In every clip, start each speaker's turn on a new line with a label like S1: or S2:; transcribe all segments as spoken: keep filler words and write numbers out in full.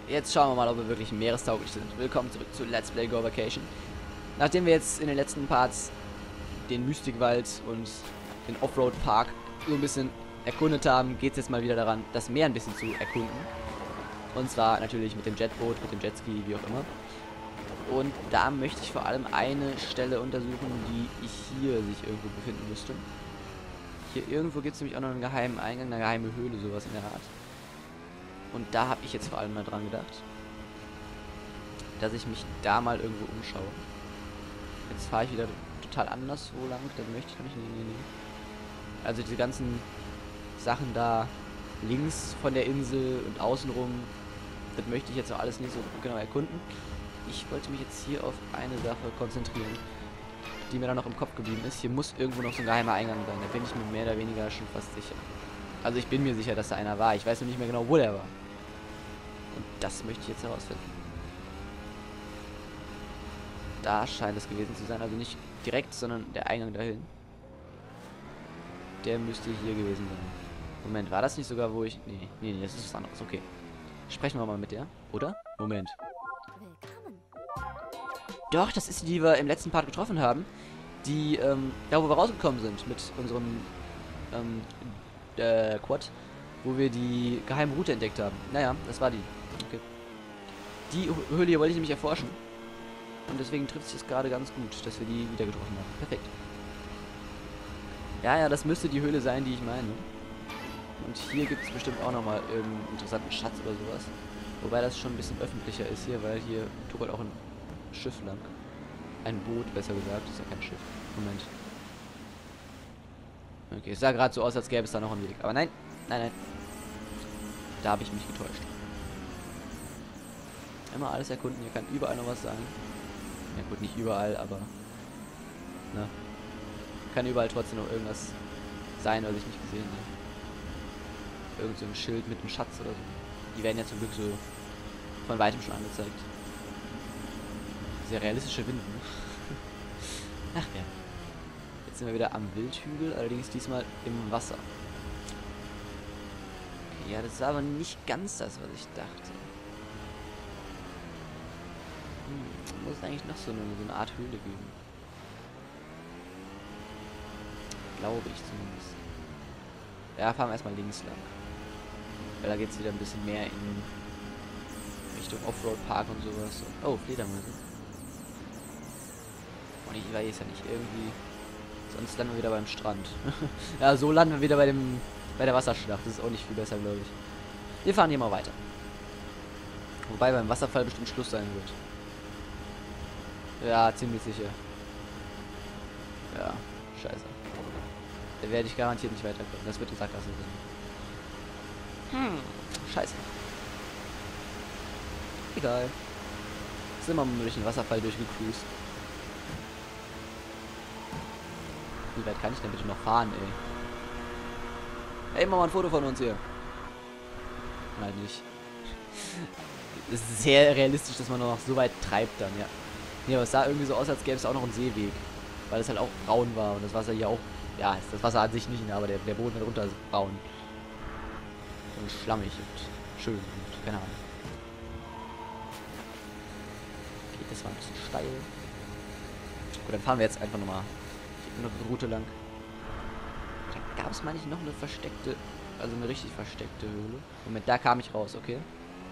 S1: jetzt schauen wir mal, ob wir wirklich meerestauglich sind. Willkommen zurück zu Let's Play Go Vacation. Nachdem wir jetzt in den letzten Parts den Mystikwald und den Offroad-Park so ein bisschen erkundet haben, geht es jetzt mal wieder daran, das Meer ein bisschen zu erkunden. Und zwar natürlich mit dem Jetboot, mit dem Jetski, wie auch immer. Und da möchte ich vor allem eine Stelle untersuchen, die ich hier sich irgendwo befinden müsste. Hier irgendwo gibt es nämlich auch noch einen geheimen Eingang, eine geheime Höhle, sowas in der Art. Und da habe ich jetzt vor allem mal dran gedacht, dass ich mich da mal irgendwo umschaue. Jetzt fahre ich wieder total anderswo lang, das möchte ich nämlich nicht. Nee, nee. Also diese ganzen Sachen da links von der Insel und außenrum, das möchte ich jetzt noch alles nicht so genau erkunden. Ich wollte mich jetzt hier auf eine Sache konzentrieren, die mir dann noch im Kopf geblieben ist. Hier muss irgendwo noch so ein geheimer Eingang sein, da bin ich mir mehr oder weniger schon fast sicher. Also ich bin mir sicher, dass da einer war. Ich weiß nur nicht mehr genau, wo der war. Und das möchte ich jetzt herausfinden. Da scheint es gewesen zu sein. Also nicht direkt, sondern der Eingang dahin. Der müsste hier gewesen sein. Moment, war das nicht sogar, wo ich... Nee, nee, nee, das ist was anderes. Okay. Sprechen wir mal mit der, oder? Moment.
S2: Willkommen.
S1: Doch, das ist die, die wir im letzten Part getroffen haben. Die, ähm, da wo wir rausgekommen sind mit unserem, ähm, äh, Quad. Wo wir die geheime Route entdeckt haben. Naja, das war die. Okay. Die Höhle hier wollte ich nämlich erforschen. Und deswegen trifft es sich gerade ganz gut, dass wir die wieder getroffen haben. Perfekt. Ja, ja, das müsste die Höhle sein, die ich meine. Und hier gibt es bestimmt auch nochmal irgendeinen interessanten Schatz oder sowas. Wobei das schon ein bisschen öffentlicher ist hier, weil hier tuckert auch ein Schiff lang. Ein Boot, besser gesagt. Das ist ja kein Schiff. Moment. Okay, es sah gerade so aus, als gäbe es da noch einen Weg. Aber nein, nein, nein. Da habe ich mich getäuscht. Immer alles erkunden. Hier kann überall noch was sein. Ja gut, nicht überall, aber... Ne? Kann überall trotzdem noch irgendwas sein, was ich nicht gesehen habe. Irgend so ein Schild mit einem Schatz oder so. Die werden ja zum Glück so von weitem schon angezeigt. Sehr realistische Winden. Ach ja. Jetzt sind wir wieder am Wildhügel, allerdings diesmal im Wasser. Okay, ja, das ist aber nicht ganz das, was ich dachte. Hm, muss eigentlich noch so eine, so eine Art Höhle geben. Glaube ich zumindest. Ja, fahren wir erstmal links lang. Weil da geht es wieder ein bisschen mehr in Richtung Offroad-Park und sowas. Oh, Fledermäuse. Und ich weiß ja nicht, irgendwie... Sonst landen wir wieder beim Strand. Ja, so landen wir wieder bei dem bei der Wasserschlacht. Das ist auch nicht viel besser, glaube ich. Wir fahren hier mal weiter. Wobei beim Wasserfall bestimmt Schluss sein wird. Ja, ziemlich sicher. Ja, scheiße. Da werde ich garantiert nicht weiterkommen. Das wird die Sackgasse sein. Hm, scheiße. Egal. Sind wir mal durch den Wasserfall durchgecruised. Wie weit kann ich denn bitte noch fahren, ey? Ey, mach mal ein Foto von uns hier. Nein, nicht. Es ist sehr realistisch, dass man noch so weit treibt dann, ja. Nee, aber es sah irgendwie so aus, als gäbe es auch noch einen Seeweg. Weil es halt auch braun war und das Wasser hier auch... Ja, ist das Wasser an sich nicht, aber der, der Boden darunter ist braun. Und schlammig und schön und keine Ahnung. Okay, das war ein bisschen steil. Gut, dann fahren wir jetzt einfach nochmal eine Route lang. Da gab es, meine ich, noch eine versteckte, also eine richtig versteckte Höhle. Moment, da kam ich raus, okay.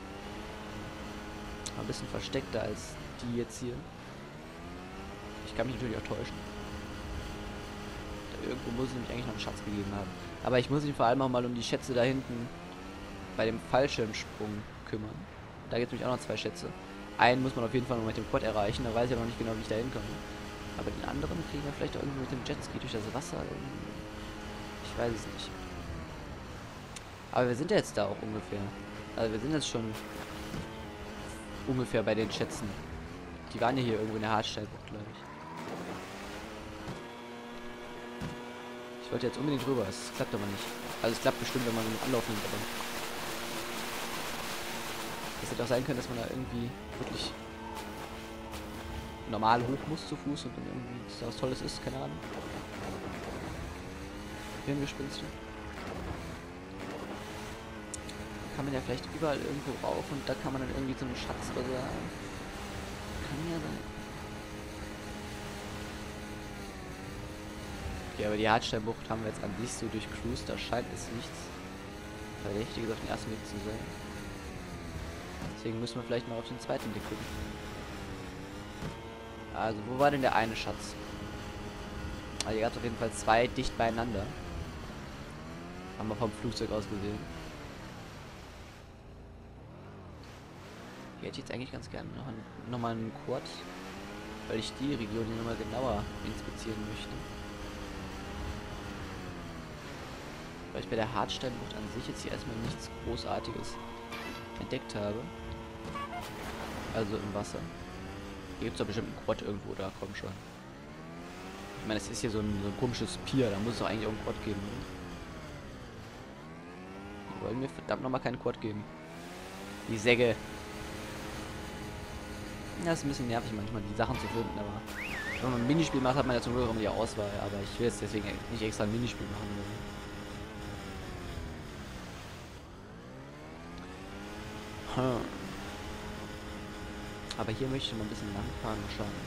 S1: War ein bisschen versteckter als die jetzt hier. Ich kann mich natürlich auch täuschen. Da irgendwo muss es nämlich eigentlich noch einen Schatz gegeben haben. Aber ich muss mich vor allem auch mal um die Schätze da hinten bei dem Fallschirmsprung kümmern. Da gibt es nämlich auch noch zwei Schätze. Einen muss man auf jeden Fall noch mit dem Quad erreichen, da weiß ich aber noch nicht genau, wie ich da hinkomme. Aber den anderen kriegen wir vielleicht auch irgendwie mit dem Jetski durch das Wasser. Ich weiß es nicht. Aber wir sind ja jetzt da auch ungefähr. Also wir sind jetzt schon ungefähr bei den Schätzen. Die waren ja hier irgendwo in der Hartsteinbucht, glaube ich. Ich wollte jetzt unbedingt rüber, es klappt aber nicht. Also es klappt bestimmt, wenn man einen Anlauf nimmt, aber... Es hätte auch sein können, dass man da irgendwie wirklich normal hoch muss zu Fuß und dann irgendwie was Tolles ist, keine Ahnung. Hirngespinste. kann man ja vielleicht überall irgendwo rauf und da kann man dann irgendwie so einen Schatz oder so haben. Kann ja sein. Okay, aber die Hartsteinbucht haben wir jetzt an sich so durch Cruise, da scheint es nichts Verdächtiges auf den ersten Blick zu sein. Deswegen müssen wir vielleicht mal auf den zweiten Blick gucken. Also, wo war denn der eine Schatz? Also, hier gab es auf jeden Fall zwei dicht beieinander. Haben wir vom Flugzeug aus gesehen. Hier hätte ich jetzt eigentlich ganz gerne noch, ein, noch mal einen Quad, weil ich die Region hier nochmal genauer inspizieren möchte. Weil ich bei der Hartsteinbucht an sich jetzt hier erstmal nichts Großartiges entdeckt habe. Also im Wasser. Hier gibt es doch bestimmt einen Quad irgendwo, da komm schon. Ich meine, es ist hier so ein, so ein komisches Pier, da muss es doch eigentlich auch einen Quad geben. Oder? Die wollen mir verdammt nochmal keinen Quad geben. Die Säge. Ja, ist ein bisschen nervig manchmal, die Sachen zu finden, aber wenn man ein Minispiel macht, hat man ja zum Glück auch immer die Auswahl, aber ich will jetzt deswegen nicht extra ein Minispiel machen. Hm. Aber hier möchte ich mal ein bisschen langfahren und schauen.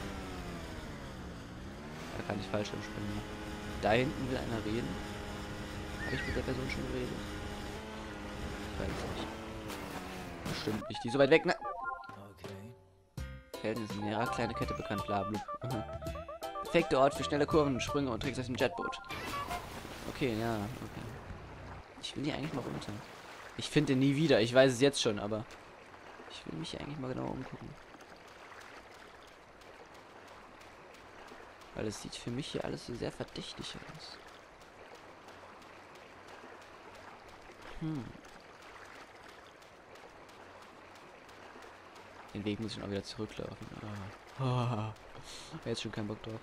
S1: Da kann ich falsch umspringen. Da hinten will einer reden. Habe ich mit der Person schon geredet? Ich weiß nicht. Bestimmt nicht. Die ist so weit weg, ne? Helden sind in ihrer kleine Kette bekannt, bla bla. Perfekter Ort für schnelle Kurven, Sprünge und Tricks aus dem Jetboot. Okay, ja, okay. Ich will hier eigentlich mal runter. Ich finde den nie wieder, ich weiß es jetzt schon, aber ich will mich hier eigentlich mal genau umgucken. Weil es sieht für mich hier alles so sehr verdächtig aus. Hm. Den Weg muss ich auch wieder zurücklaufen. Ah. Ah. Jetzt schon keinen Bock drauf.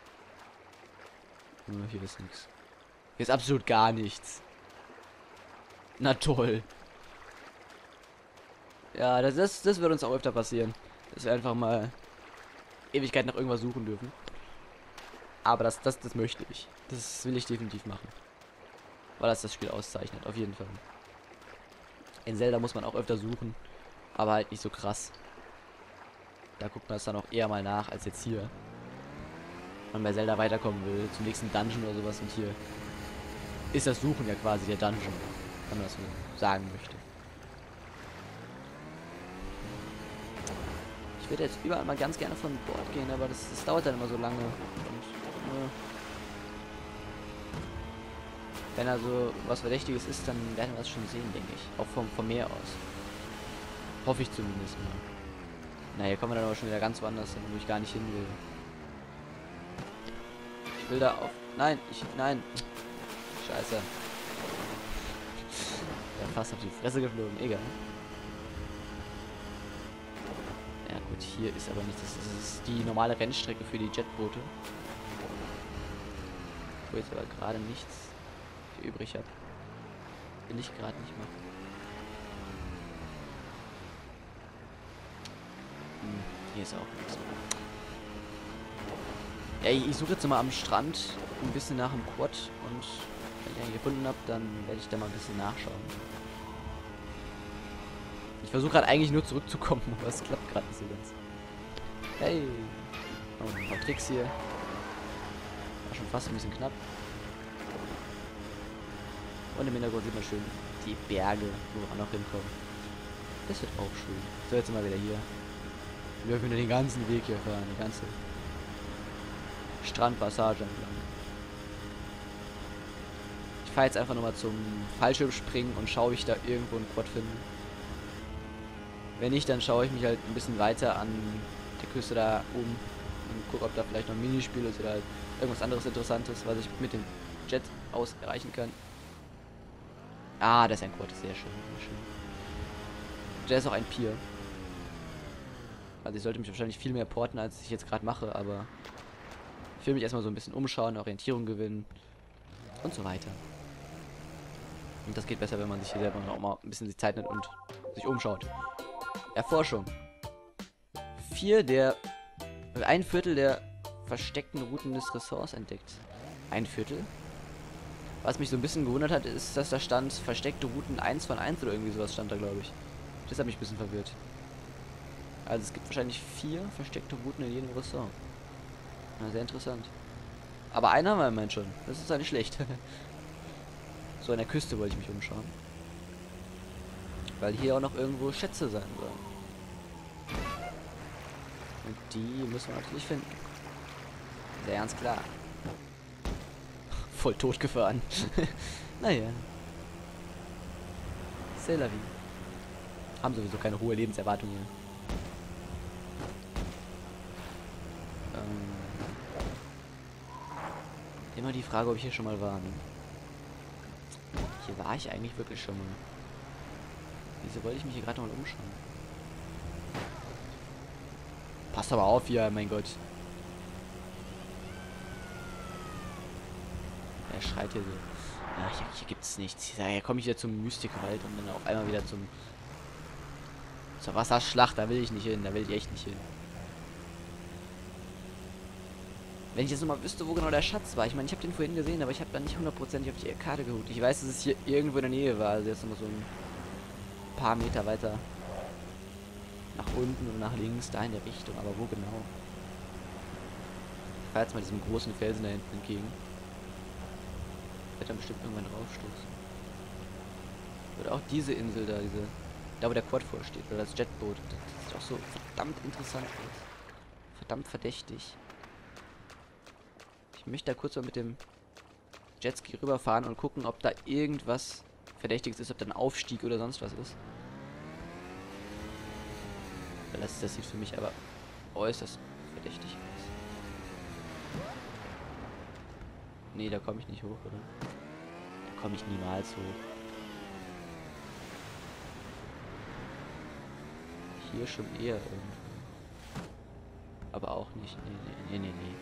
S1: Oh, hier ist nichts. Hier ist absolut gar nichts. Na toll. Ja, das, das, das wird uns auch öfter passieren. Dass wir einfach mal Ewigkeit nach irgendwas suchen dürfen. Aber das, das, das möchte ich. Das will ich definitiv machen. Weil das das Spiel auszeichnet, auf jeden Fall. In Zelda muss man auch öfter suchen. Aber halt nicht so krass. Da guckt man es dann auch eher mal nach, als jetzt hier. Wenn man bei Zelda weiterkommen will, zum nächsten Dungeon oder sowas. Und hier ist das Suchen ja quasi der Dungeon, wenn man das so sagen möchte. Ich würde jetzt überall mal ganz gerne von Bord gehen, aber das, das dauert dann immer so lange. Und, äh, wenn also was Verdächtiges ist, dann werden wir es schon sehen, denke ich. Auch vom, vom Meer aus. Hoffe ich zumindest mal. Na, hier kommen wir dann aber schon wieder ganz woanders hin, wo ich gar nicht hin will. Ich will da auf... Nein, ich... Nein. Scheiße. Ja, fast auf die Fresse geflogen. Egal. Ja gut, hier ist aber nichts. Das ist die normale Rennstrecke für die Jetboote. Wo jetzt aber gerade nichts für übrig habe. Will ich gerade nicht machen. Hm, hier ist auch nichts. Ja, ich, ich suche jetzt mal am Strand ein bisschen nach dem Quad und wenn ich einen gefunden habe, dann werde ich da mal ein bisschen nachschauen. Ich versuche gerade eigentlich nur zurückzukommen, aber es klappt gerade nicht so ganz. Hey! Oh, ein paar Tricks hier. War schon fast ein bisschen knapp. Und im Hintergrund sieht man schön die Berge, wo wir auch noch hinkommen. Das wird auch schön. So, jetzt sind wir wieder hier. Wir dürfen den ganzen Weg hier fahren, die ganze Strandpassage entlang. Ich fahre jetzt einfach nochmal zum Fallschirmspringen und schaue, ob ich da irgendwo einen Quad finde. Wenn nicht, dann schaue ich mich halt ein bisschen weiter an der Küste da um und gucke, ob da vielleicht noch ein Minispiel ist oder halt irgendwas anderes Interessantes, was ich mit dem Jet aus erreichen kann. Ah, das ist ein Quad, sehr schön, sehr schön. Der ist auch ein Pier. Also ich sollte mich wahrscheinlich viel mehr porten, als ich jetzt gerade mache, aber ich will mich erstmal so ein bisschen umschauen, Orientierung gewinnen und so weiter. Und das geht besser, wenn man sich hier selber noch mal ein bisschen die Zeit nimmt und sich umschaut. Erforschung. Vier der... Ein Viertel der versteckten Routen des Ressorts entdeckt. Ein Viertel? Was mich so ein bisschen gewundert hat, ist, dass da stand versteckte Routen eins von eins oder irgendwie sowas stand da, glaube ich. Das hat mich ein bisschen verwirrt. Also es gibt wahrscheinlich vier versteckte Routen in jedem Ressort. Na, sehr interessant. Aber einer haben wir immerhin schon. Das ist ja nicht schlecht. So an der Küste wollte ich mich umschauen. Weil hier auch noch irgendwo Schätze sein sollen. Und die müssen wir natürlich finden. Sehr ganz klar. Voll tot gefahren. Naja. C'est la vie. Haben sowieso keine hohe Lebenserwartung hier. Ähm. Immer die Frage, ob ich hier schon mal war. Ne? Hier war ich eigentlich wirklich schon mal. Wieso wollte ich mich hier gerade noch mal umschauen? Passt aber auf hier, mein Gott. Er schreit hier so. Ja, hier, hier gibt es nichts. Hier komme ich wieder zum Mystikwald und dann auf einmal wieder zum zur Wasserschlacht. Da will ich nicht hin. Da will ich echt nicht hin. Wenn ich jetzt nochmal wüsste, wo genau der Schatz war. Ich meine, ich habe den vorhin gesehen, aber ich habe da nicht hundertprozentig auf die Karte geguckt. Ich weiß, dass es hier irgendwo in der Nähe war. Also jetzt nochmal so ein paar Meter weiter nach unten und nach links, da in der Richtung. Aber wo genau? Ich fahre jetzt mal diesem großen Felsen da hinten entgegen. Ich werde dann bestimmt irgendwann draufstoßen. Oder auch diese Insel da, diese. Da wo der Quad vorsteht. Oder das Jetboot. Das ist auch so verdammt interessant aus. Verdammt verdächtig. Ich möchte da kurz mal mit dem Jetski rüberfahren und gucken, ob da irgendwas Verdächtiges ist, ob da ein Aufstieg oder sonst was ist. Das, das sieht für mich aber äußerst verdächtig aus. Nee, da komme ich nicht hoch, oder? Da komme ich niemals hoch. Hier schon eher irgendwo. Aber auch nicht. Nee, nee, nee, nee, nee.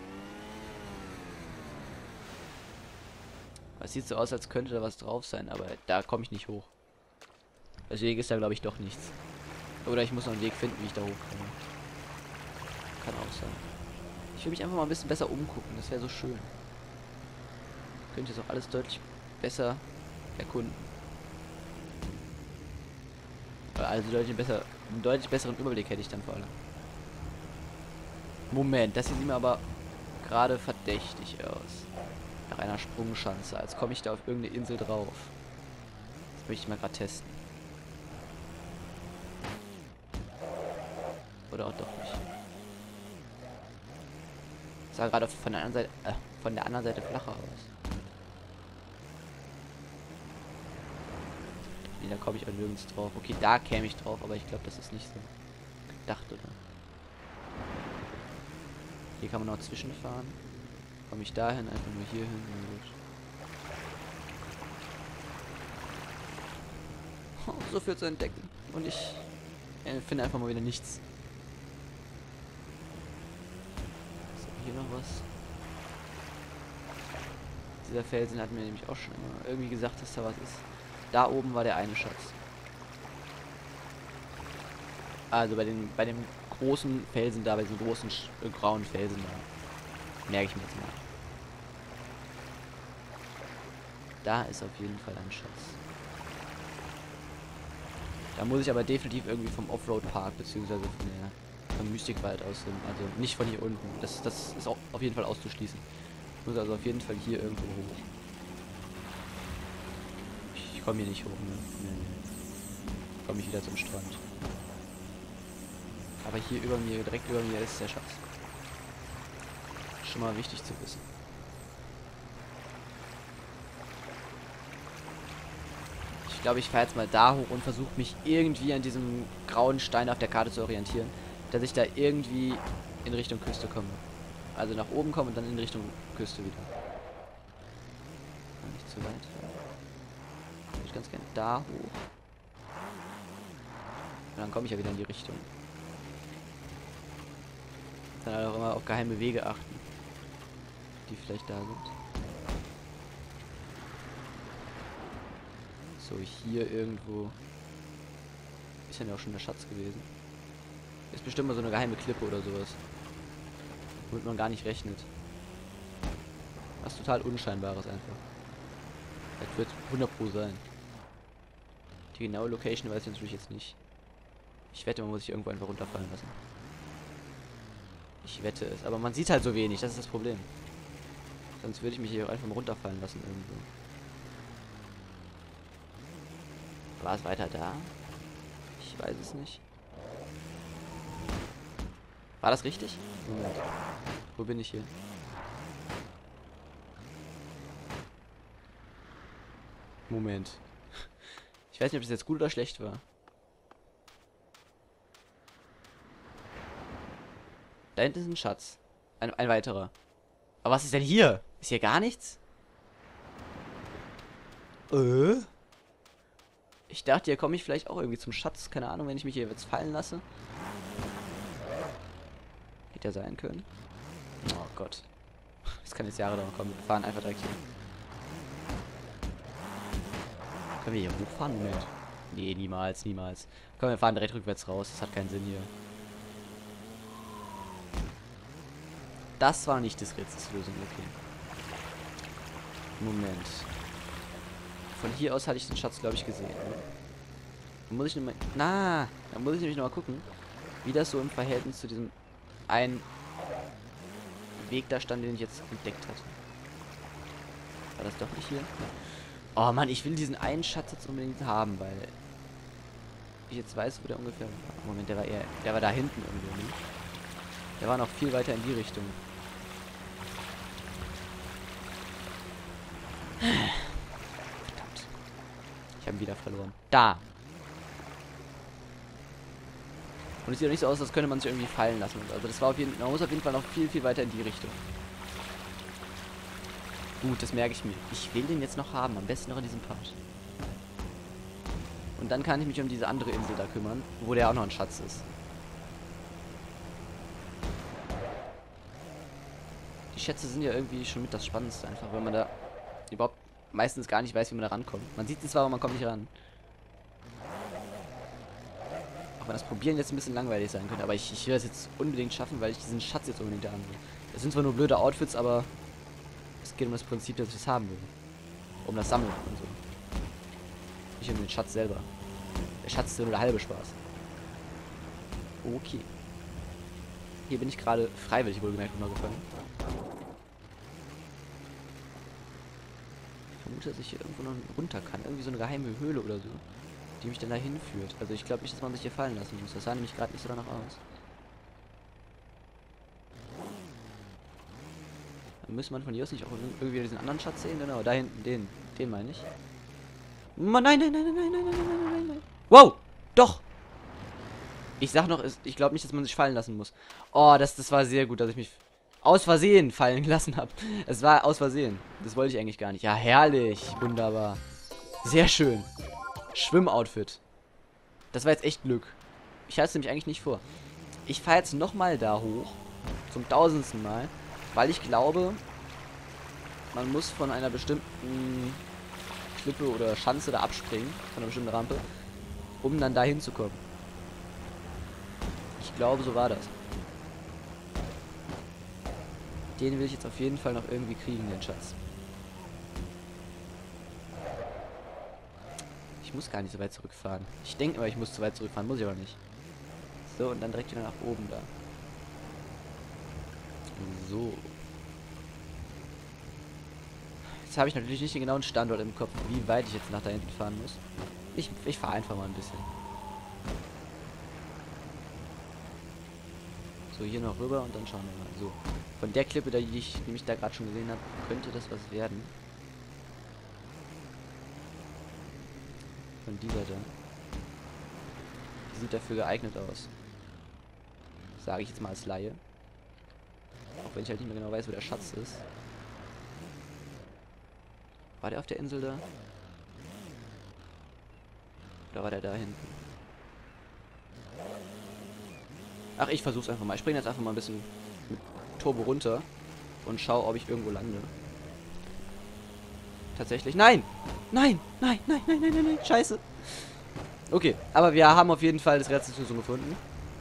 S1: Es sieht so aus, als könnte da was drauf sein, aber da komme ich nicht hoch. Deswegen ist da, glaube ich, doch nichts. Oder ich muss noch einen Weg finden, wie ich da hochkomme. Kann auch sein. Ich will mich einfach mal ein bisschen besser umgucken, das wäre so schön. Könnte jetzt auch alles deutlich besser erkunden. Also deutlich besser, einen deutlich besseren Überblick hätte ich dann vor allem. Moment, das hier sieht mir aber gerade verdächtig aus. Nach einer Sprungschanze, als komme ich da auf irgendeine Insel drauf. Das möchte ich mal gerade testen. Oder auch doch nicht. Das sah gerade von der anderen Seite, äh, von der anderen Seite flacher aus. Nee, da komme ich auch nirgends drauf. Okay, da käme ich drauf, aber ich glaube, das ist nicht so gedacht, oder? Hier kann man noch zwischenfahren. Komme ich dahin, einfach nur hier hin. Oh, so viel zu entdecken. Und ich äh, finde einfach mal wieder nichts. So, hier noch was. Dieser Felsen hat mir nämlich auch schon immer irgendwie gesagt, dass da was ist. Da oben war der eine Schatz. Also bei den bei dem großen Felsen da, bei diesem großen äh, grauen Felsen da. Merke ich mir jetzt mal. Da ist auf jeden Fall ein Schatz. Da muss ich aber definitiv irgendwie vom Offroad-Park beziehungsweise von der, vom Mystikwald aus hin. Also nicht von hier unten. Das, das ist auch auf jeden Fall auszuschließen. Ich muss also auf jeden Fall hier irgendwo hoch. Ich komme hier nicht hoch. Ne? Nee, nee. Komme ich wieder zum Strand. Aber hier über mir, direkt über mir ist der Schatz. Schon mal wichtig zu wissen. Ich glaube, ich fahre jetzt mal da hoch und versuche mich irgendwie an diesem grauen Stein auf der Karte zu orientieren, dass ich da irgendwie in Richtung Küste komme. Also nach oben komme und dann in Richtung Küste wieder. Nicht zu weit. Ich würde ganz gerne da hoch. Und dann komme ich ja wieder in die Richtung. Dann halt auch immer auf geheime Wege achten, die vielleicht da sind. So, hier irgendwo ist ja auch schon der Schatz gewesen. Ist bestimmt mal so eine geheime Klippe oder sowas. Womit man gar nicht rechnet. Was total Unscheinbares einfach. Das wird hundert Pro sein. Die genaue Location weiß ich natürlich jetzt nicht. Ich wette, man muss sich irgendwo einfach runterfallen lassen. Ich wette es. Aber man sieht halt so wenig, das ist das Problem. Sonst würde ich mich hier auch einfach mal runterfallen lassen irgendwo. War es weiter da? Ich weiß es nicht. War das richtig? Moment. Wo bin ich hier? Moment. Ich weiß nicht, ob das jetzt gut oder schlecht war. Da hinten ist ein Schatz. Ein, ein weiterer. Aber was ist denn hier? Ist hier gar nichts? Äh? Ich dachte, hier komme ich vielleicht auch irgendwie zum Schatz. Keine Ahnung, wenn ich mich hier jetzt fallen lasse. Hätte ja sein können. Oh Gott. Das kann jetzt Jahre dauern. Komm, wir fahren einfach direkt hier. Können wir hier hochfahren? Moment. Nee, niemals, niemals. Komm, wir fahren direkt rückwärts raus. Das hat keinen Sinn hier. Das war nicht das Rätselslösung, okay. Moment. Von hier aus hatte ich den Schatz, glaube ich, gesehen. Ne? Da muss ich nochmal. Na, da muss ich nämlich nochmal gucken, wie das so im Verhältnis zu diesem einen Weg da stand, den ich jetzt entdeckt hatte. War das doch nicht hier? Oh Mann, ich will diesen einen Schatz jetzt unbedingt haben, weil ich jetzt weiß, wo der ungefähr war. Moment, der war eher. Der war da hinten irgendwo, ne? Der war noch viel weiter in die Richtung. Verdammt. Ich habe ihn wieder verloren. Da! Und es sieht auch nicht so aus, als könnte man sich irgendwie fallen lassen. Also das war auf jeden Fall, man muss auf jeden Fall noch viel, viel weiter in die Richtung. Gut, das merke ich mir. Ich will den jetzt noch haben, am besten noch in diesem Part. Und dann kann ich mich um diese andere Insel da kümmern, wo der auch noch ein Schatz ist. Die Schätze sind ja irgendwie schon mit das Spannendste einfach, wenn man da überhaupt meistens gar nicht weiß, wie man da rankommt. Man sieht es zwar, aber man kommt nicht ran. Auch wenn das Probieren jetzt ein bisschen langweilig sein könnte, aber ich, ich will das jetzt unbedingt schaffen, weil ich diesen Schatz jetzt unbedingt da haben will. Das sind zwar nur blöde Outfits, aber es geht um das Prinzip, dass ich es haben will. Um das Sammeln und so. Nicht um den Schatz selber. Der Schatz ist nur der halbe Spaß. Okay. Hier bin ich gerade freiwillig wohlgemerkt runtergefallen. Ich vermute, dass ich hier irgendwo noch runter kann. Irgendwie so eine geheime Höhle oder so, die mich dann dahin führt. Also ich glaube nicht, dass man sich hier fallen lassen muss. Das sah nämlich gerade nicht so danach aus. Dann müsste man von hier aus nicht auch irgendwie diesen anderen Schatz sehen. Genau, da hinten, den. Den meine ich. Nein, nein, nein, nein, nein, nein, nein, nein, nein, nein. Wow! Doch! Ich sag noch, ich glaube nicht, dass man sich fallen lassen muss. Oh, das, das war sehr gut, dass ich mich aus Versehen fallen gelassen habe. Es war aus Versehen. Das wollte ich eigentlich gar nicht. Ja, herrlich. Wunderbar. Sehr schön. Schwimmoutfit. Das war jetzt echt Glück. Ich hatte es nämlich eigentlich nicht vor. Ich fahre jetzt nochmal da hoch. Zum tausendsten Mal. Weil ich glaube, man muss von einer bestimmten Klippe oder Schanze da abspringen. Von einer bestimmten Rampe. Um dann da hinzukommen. Ich glaube, so war das. Den will ich jetzt auf jeden Fall noch irgendwie kriegen, den Schatz. Ich muss gar nicht so weit zurückfahren. Ich denke immer, ich muss zu weit zurückfahren. Muss ich aber nicht. So, und dann direkt wieder nach oben da. So. Jetzt habe ich natürlich nicht den genauen Standort im Kopf, wie weit ich jetzt nach da hinten fahren muss. Ich, ich fahre einfach mal ein bisschen. So, hier noch rüber und dann schauen wir mal. So. Von der Klippe, die ich nämlich da gerade schon gesehen habe, könnte das was werden. Von dieser da. Die sieht dafür geeignet aus. Sage ich jetzt mal als Laie. Auch wenn ich halt nicht mehr genau weiß, wo der Schatz ist. War der auf der Insel da? Oder war der da hinten? Ach, ich versuch's einfach mal. Ich springe jetzt einfach mal ein bisschen mit Turbo runter und schaue, ob ich irgendwo lande. Tatsächlich. Nein! Nein! Nein! Nein! Nein! Nein! Nein! Nein! Scheiße! Okay, aber wir haben auf jeden Fall das Rätselslösung gefunden.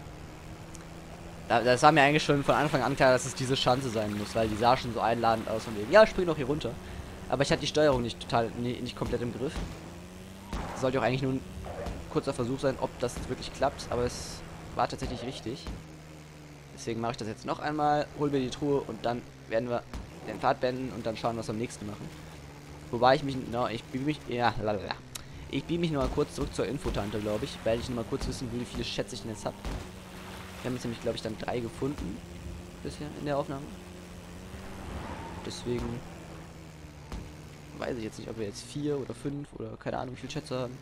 S1: Da, das war mir eigentlich schon von Anfang an klar, dass es diese Schanze sein muss, weil die sah schon so einladend aus und wegen, ja, spring doch hier runter. Aber ich hatte die Steuerung nicht total, nee, nicht komplett im Griff. Sollte auch eigentlich nur ein kurzer Versuch sein, ob das wirklich klappt. Aber es war tatsächlich richtig. Deswegen mache ich das jetzt noch einmal, hol mir die Truhe und dann werden wir den Pfad beenden und dann schauen, was wir am nächsten machen. Wobei ich mich, no, ich beam mich, ja, lalala. Ich beam mich noch mal kurz zurück zur Infotante, glaube ich, weil ich noch mal kurz wissen will, wie viele Schätze ich denn jetzt habe. Wir haben jetzt nämlich, glaube ich, dann drei gefunden bisher in der Aufnahme. Deswegen weiß ich jetzt nicht, ob wir jetzt vier oder fünf oder keine Ahnung, wie viele Schätze haben.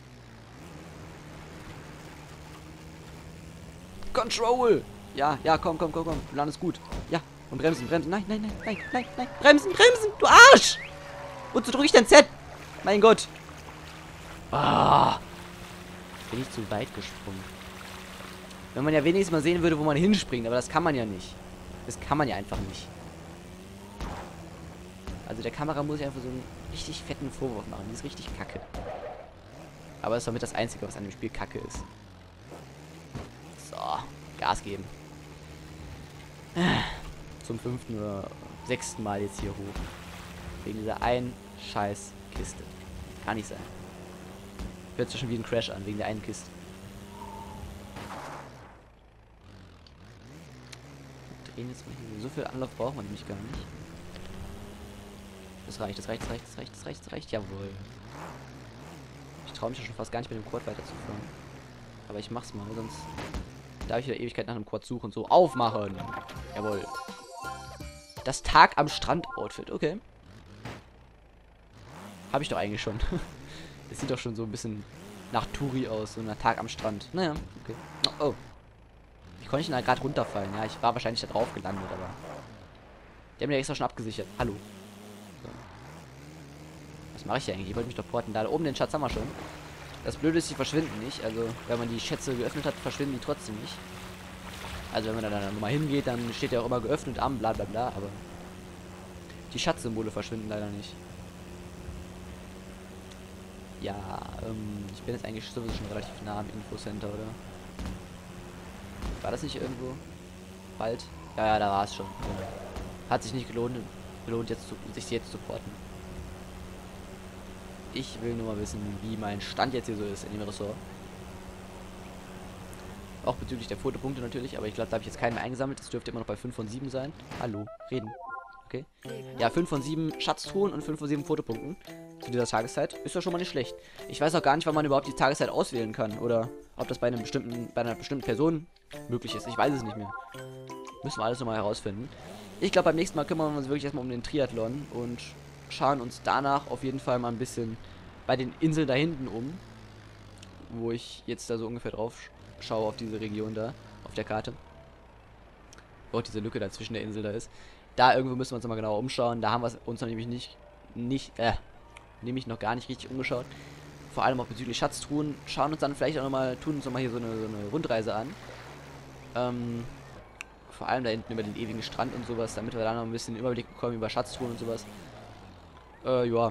S1: Control! Ja, ja, komm, komm, komm, komm. Du landest gut. Ja, und bremsen, bremsen. Nein, nein, nein, nein, nein, nein. Bremsen, bremsen, du Arsch! Wozu drücke ich denn Z? Mein Gott. Ah. Bin ich zu weit gesprungen. Wenn man ja wenigstens mal sehen würde, wo man hinspringt. Aber das kann man ja nicht. Das kann man ja einfach nicht. Also der Kamera muss ich einfach so einen richtig fetten Vorwurf machen. Die ist richtig kacke. Aber das ist damit das Einzige, was an dem Spiel kacke ist. So, Gas geben. Zum fünften oder sechsten Mal jetzt hier hoch. Wegen dieser einen scheiß Kiste. Kann nicht sein. Hört sich schon wie ein Crash an, wegen der einen Kiste. Wir drehen jetzt mal hier. So viel Anlauf braucht man nämlich gar nicht. Das reicht, das reicht, das reicht, das reicht, das reicht, das reicht. Jawohl. Ich traue mich ja schon fast gar nicht mit dem Quad weiterzufahren. Aber ich mach's mal, sonst darf ich wieder Ewigkeit nach einem Quad suchen. So, aufmachen. Jawohl. Das Tag am Strand-Outfit, okay. Habe ich doch eigentlich schon. Das sieht doch schon so ein bisschen nach Touri aus, so ein Tag am Strand. Naja, okay. Oh, oh. Wie konnte ich denn da gerade runterfallen? Ja, ich war wahrscheinlich da drauf gelandet, aber... Die haben ja extra schon abgesichert. Hallo. So. Was mache ich hier eigentlich? Ich wollte mich doch porten. Da oben den Schatz haben wir schon. Das Blöde ist, die verschwinden nicht. Also, wenn man die Schätze geöffnet hat, verschwinden die trotzdem nicht. Also, wenn man da dann nochmal hingeht, dann steht ja auch immer geöffnet am, bla bla bla, aber... Die Schatzsymbole verschwinden leider nicht. Ja, ähm, ich bin jetzt eigentlich sowieso schon relativ nah am Infocenter, oder? War das nicht irgendwo? Bald? Ja, ja, da war es schon. Ja. Hat sich nicht gelohnt, gelohnt jetzt zu, sich jetzt zu porten. Ich will nur mal wissen, wie mein Stand jetzt hier so ist in dem Ressort. Auch bezüglich der Fotopunkte natürlich, aber ich glaube, da habe ich jetzt keinen mehr eingesammelt. Das dürfte immer noch bei fünf von sieben sein. Hallo, reden. Okay. Ja, fünf von sieben Schatztruhen und fünf von sieben Fotopunkten zu dieser Tageszeit. Ist ja schon mal nicht schlecht. Ich weiß auch gar nicht, wann man überhaupt die Tageszeit auswählen kann. Oder ob das bei einem bestimmten, bei einer bestimmten Person möglich ist. Ich weiß es nicht mehr. Müssen wir alles nochmal herausfinden. Ich glaube, beim nächsten Mal kümmern wir uns wirklich erstmal um den Triathlon und schauen uns danach auf jeden Fall mal ein bisschen bei den Inseln da hinten um. Wo ich jetzt da so ungefähr drauf schaue auf diese Region da, auf der Karte. Wo auch diese Lücke da zwischen der Insel da ist. Da irgendwo müssen wir uns nochmal genauer umschauen. Da haben wir uns noch nämlich nicht, nicht, äh, nämlich noch gar nicht richtig umgeschaut. Vor allem auch bezüglich Schatztruhen. Schauen uns dann vielleicht auch nochmal, tun uns nochmal hier so eine, so eine Rundreise an. Ähm, vor allem da hinten über den ewigen Strand und sowas, damit wir da noch ein bisschen Überblick bekommen über Schatztruhen und sowas. Äh, ja.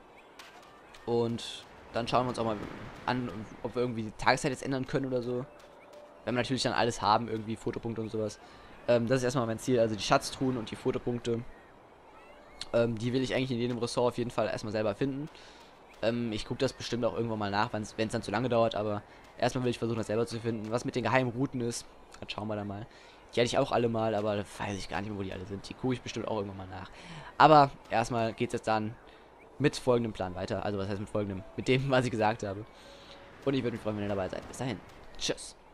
S1: Und dann schauen wir uns auch mal an, ob wir irgendwie die Tageszeit jetzt ändern können oder so. Wenn wir natürlich dann alles haben, irgendwie Fotopunkte und sowas. Ähm, das ist erstmal mein Ziel, also die Schatztruhen und die Fotopunkte. Ähm, die will ich eigentlich in jedem Ressort auf jeden Fall erstmal selber finden. Ähm, ich gucke das bestimmt auch irgendwann mal nach, wenn es dann zu lange dauert, aber erstmal will ich versuchen, das selber zu finden. Was mit den geheimen Routen ist, dann schauen wir da mal. Die hatte ich auch alle mal, aber weiß ich gar nicht mehr, wo die alle sind. Die gucke ich bestimmt auch irgendwann mal nach. Aber erstmal geht es jetzt dann mit folgendem Plan weiter. Also was heißt mit folgendem? Mit dem, was ich gesagt habe. Und ich würde mich freuen, wenn ihr dabei seid. Bis dahin. Tschüss.